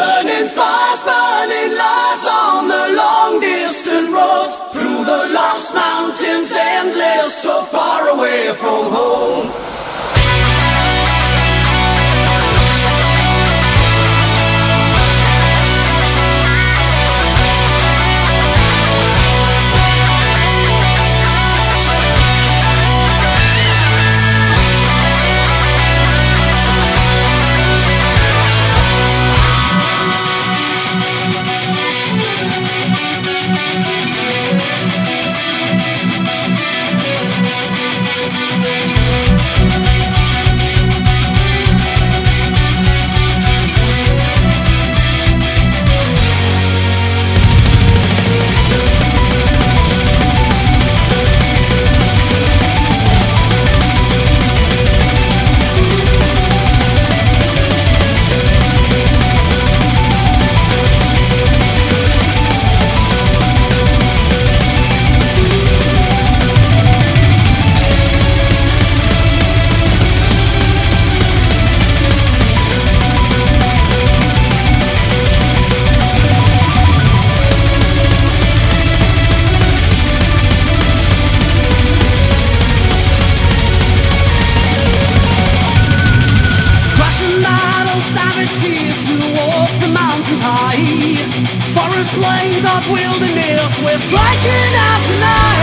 Burning fires, burning lives on the long distant roads, through the lost mountains endless, so far away from home. Towards the mountains high, forest plains of wilderness, we're striking out tonight.